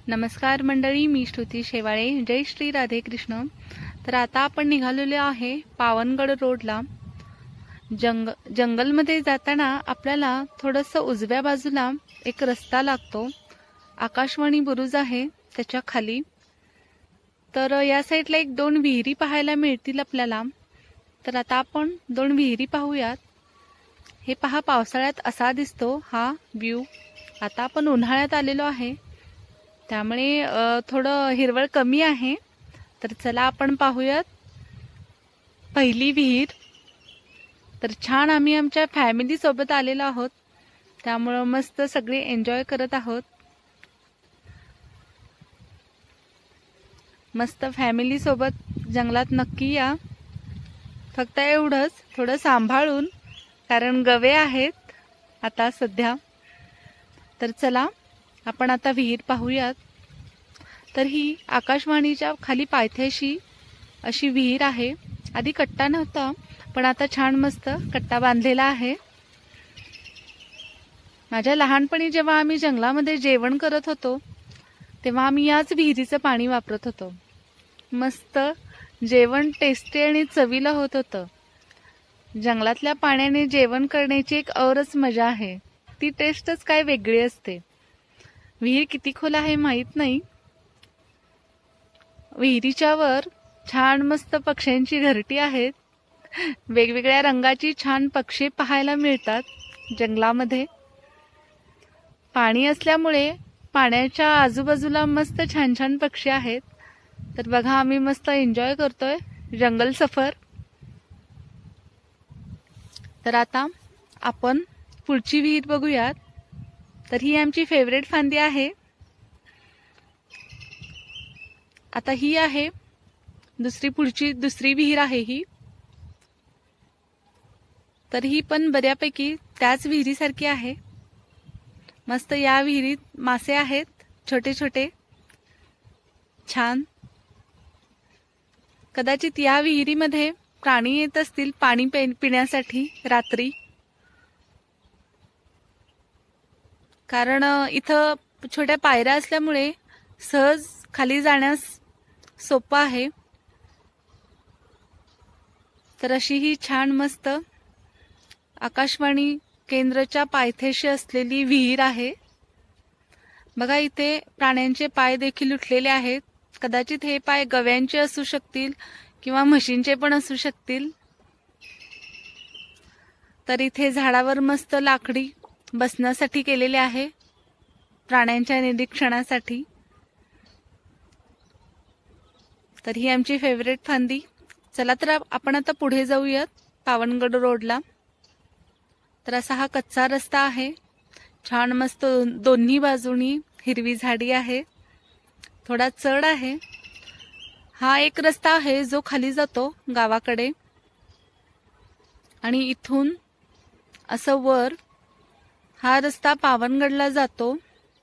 नमस्कार मंडळी, मी श्रुती शेवाळे. जय श्री राधे कृष्ण. तर आता आपण निघालेलो आहे पावनगड रोडला. जंगलमध्ये जाताना आपल्याला थोडंसं उजव्या बाजूला एक रस्ता लागतो. आकाशवाणी बुरुज आहे त्याच्या खाली. तर या साईडला एक दोन विहिरी पाहायला मिळतील आपल्याला. तर आता आपण दोन विहिरी पाहूयात. हे पहा, पावसाळ्यात असा दिसतो हा व्ह्यू. आता आपण उन्हाळ्यात आलेलो आहे, त्यामुळे थोडं हिरवळ कमी आहे. तर चला आपण पाहूयात पहिली विहीर. तर छान आम्ही आमच्या फॅमिली सोबत आलेलो आहोत, त्यामुळे मस्त सगळे एन्जॉय करत आहोत. मस्त फॅमिली सोबत जंगलात नक्की या. फक्त एवढंच, थोडं सांभाळून, कारण गवे आहेत आता सध्या. तर चला आपण आता विहीर पाहूयात. तर ही आकाशवाणीच्या खाली पायथ्याशी अशी विहीर आहे. आधी कट्टा नव्हता, पण आता छान मस्त कट्टा बांधलेला आहे. माझ्या लहानपणी जेव्हा आम्ही जंगलामध्ये जेवण करत होतो, तेव्हा आम्ही याच विहिरीचं पाणी वापरत होतो. मस्त जेवण टेस्टी आणि चवीला होत होतं. जंगलातल्या पाण्याने जेवण करण्याची एक औरच मजा आहे. ती टेस्टच काय वेगळी असते. विहीर किती खोल आहे माहित नाही. विहिरीच्या वर छान मस्त पक्ष्यांची घरटी आहेत. वेगवेगळ्या रंगाची छान पक्षी पाहायला मिळतात जंगलामध्ये. पाणी असल्यामुळे पाण्याच्या आजूबाजूला मस्त छान छान पक्षी आहेत. तर बघा, आम्ही मस्त एन्जॉय करतोय जंगल सफर. तर आता आपण पुढची विहीर बघूयात. तर ही आमची फेवरेट फांदी आहे. आता ही आहे दुसरी विहीर आहे ही. तर ही पण बऱ्यापैकी त्याच विहिरीसारखी आहे. मस्त या विहिरीत मासे आहेत, छोटे छोटे छान. कदाचित या विहिरीमध्ये प्राणी येत असतील पाणी पिण्यासाठी रात्री, कारण इथं छोट्या पायऱ्या असल्यामुळे सहज खाली जाण्यास सोपं आहे. तर अशी ही छान मस्त आकाशवाणी केंद्राच्या पायथ्याशी असलेली विहीर आहे. बघा, इथे प्राण्यांचे पाय देखील उठलेले आहेत. कदाचित हे पाय गव्यांचे असू शकतील किंवा म्हशींचे पण असू शकतील. तर इथे झाडावर मस्त लाकडी बसण्यासाठी केलेले आहे, प्राण्यांच्या निरीक्षणासाठी. तर ही आमची फेवरेट फांदी. चला तर आपण आता पुढे जाऊयात पावनगड रोडला. तर असा हा कच्चा रस्ता आहे. छान मस्त दोन्ही बाजूनी हिरवी झाडी आहे. थोडा चढ आहे. हा एक रस्ता आहे जो खाली जातो गावाकडे, आणि इथून असं वर हा रस्ता पावनगडला जातो.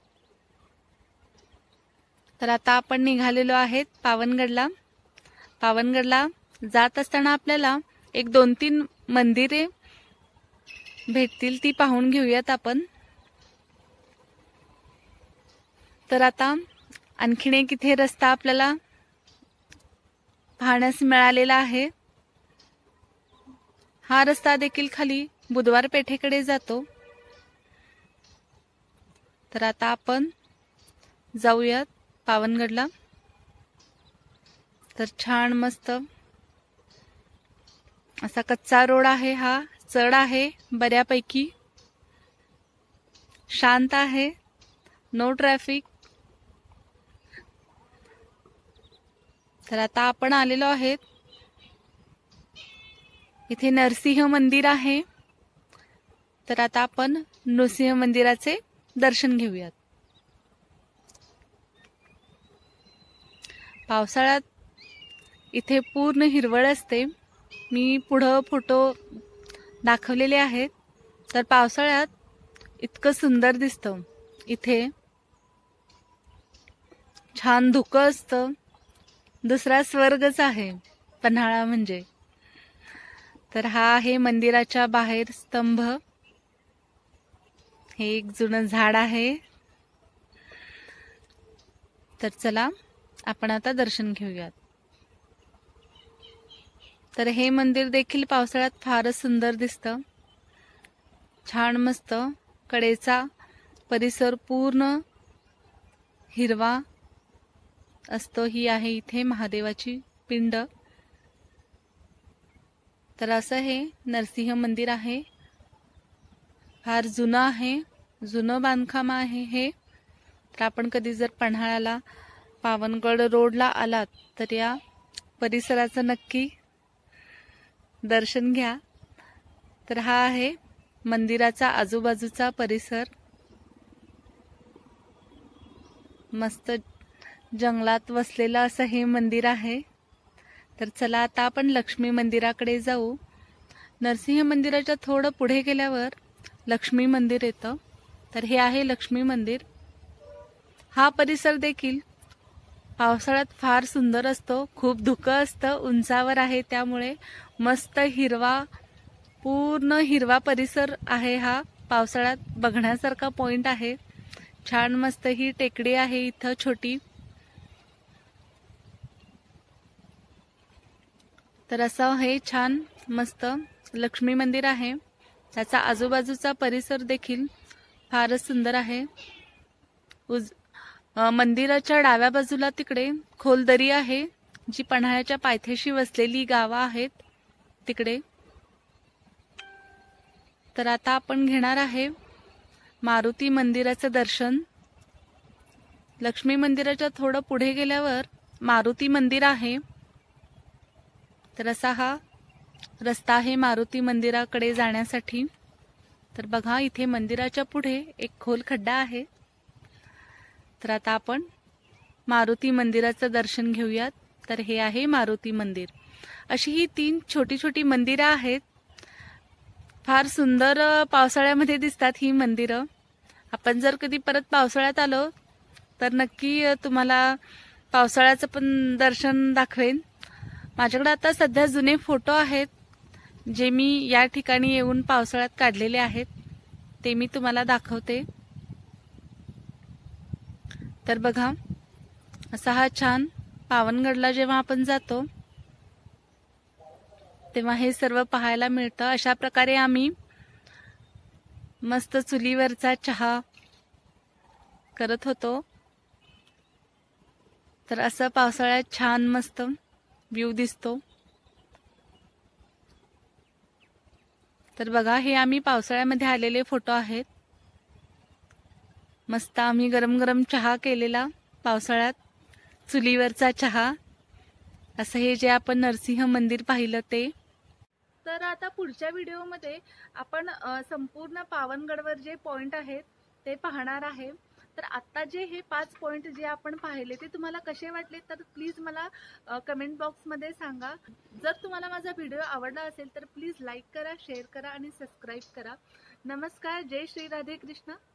तर आता आपण निघालेलो आहेत पावनगडला. पावनगडला जात असताना आपल्याला एक 2-3 मंदिरे भेटतील, ती पाहून घेऊयात आपण. तर आता आणखीन एक इथे रस्ता आपल्याला पाहण्यास मिळालेला आहे. हा रस्ता देखील खाली बुधवार पेठेकडे जातो. तर आता आपण जाऊयात पावनगडला. तर छान मस्त असा कच्चा रोड आहे. हा चढ आहे, बऱ्यापैकी शांत आहे, नो ट्रॅफिक. तर आता आपण आलेलो आहेत इथे नरसिंह मंदिर आहे. तर आता आपण नृसिंह मंदिराचे दर्शन घेऊयात. पावसाळ्यात इथे पूर्ण हिरवळ असते. मी पुढं फोटो दाखवलेले आहेत. तर पावसाळ्यात इतकं सुंदर दिसतं इथे. छान धुकं असतं. दुसरा स्वर्गच आहे पन्हाळा म्हणजे. तर हा आहे मंदिराच्या बाहेर स्तंभ. हे एक जुनं झाड आहे. तर चला आपण आता दर्शन घेऊयात। तर हे मंदिर देखील पावसाळ्यात फारच सुंदर दिसतं, छान मस्त। कडेचा परिसर पूर्ण हिरवा असतो। ही आहे इथे महादेवाची पिंड। तर असं हे नरसिंह मंदिर आहे, फार जुनं आहे, जुनं बांधकाम आहे हे। तर आपण कधी जर पन्हाळ्याला पावनगड रोडला आलात तर या परिसराचं नक्की दर्शन घ्या। तर हा आहे मंदिराचा आजूबाजूचा परिसर, मस्त जंगलात वसलेलं असं हे मंदिर आहे। तर चला आता आपण लक्ष्मी मंदिराकडे जाऊ। नरसिंह मंदिराच्या थोडं पुढे गेल्यावर लक्ष्मी मंदिर येतं। तर हे आहे लक्ष्मी मंदिर। हा परिसर देखील पावसाळ्यात फार सुंदर असतो, खूप धुकं असतं, उंचावर आहे, त्यामुळे मस्त हिरवा, पूर्ण हिरवा परिसर आहे। हा पावसाळ्यात बघण्यासारखा पॉइंट आहे, छान मस्त ही टेकडी आहे इथं छोटी। तर असं हे छान मस्त लक्ष्मी मंदिर आहे, त्याचा आजूबाजूचा परिसर देखील फारच सुंदर आहे। मंदिराच्या डाव्या बाजूला तिकडे खोल दरी आहे, जी पन्हाळ्याच्या पायथ्याशी वसलेली गावं आहेत तिकडे। तर आता आपण घेणार आहे मारुती मंदिराचं दर्शन। लक्ष्मी मंदिराच्या थोडं पुढे गेल्यावर मारुती मंदिर आहे। तर असा हा रस्ता आहे मारुती मंदिराकडे जाण्यासाठी। तर बघा इथे मंदिराच्या पुढे एक खोल खड्डा आहे। तर आता आपण मारुती मंदिराचं दर्शन घेऊयात। तर हे आहे मारुती मंदिर। अशी ही 3 छोटी छोटी मंदिरं आहेत, फार सुंदर पावसाळ्यामध्ये दिसतात ही मंदिरं। आपण जर कधी परत पावसाळ्यात आलो तर नक्की तुम्हाला पावसाळ्याचं पण दर्शन दाखवेन। माझ्याकडे आता सध्या जुने फोटो आहेत, जे मी या ठिकाणी येऊन पावसाळ्यात काढलेले आहेत, ते मी तुम्हाला दाखवते। तर बघा असा हा छान पावनगडला जेव्हा आपण जातो तेव्हा हे सर्व पाहायला मिळतं। अशा प्रकारे आम्ही मस्त चुलीवरचा चहा करत होतो। तर असं पावसाळ्यात छान मस्त व्ह्यू दिसतो। तर बघा हे आम्ही पावसाळ्यामध्ये आलेले फोटो आहेत, मस्त आम्ही गरम गरम चहा केलेला पावसाळ्यात, चुलीवरचा चहा। असं हे जे आपण नरसिंह मंदिर पाहिलं ते। तर आता पुढच्या व्हिडिओमध्ये आपण संपूर्ण पावनगडवर जे पॉइंट आहेत ते पाहणार आहे। तर आता जे हे 5 पॉइंट जे आपण पाहिले ते तुम्हाला कसे वाटले तर प्लीज मला कमेंट बॉक्समध्ये सांगा। जर तुम्हाला माझा व्हिडिओ आवडला असेल तर प्लीज लाईक करा, शेअर करा आणि सबस्क्राईब करा। नमस्कार, जय श्री राधे कृष्ण।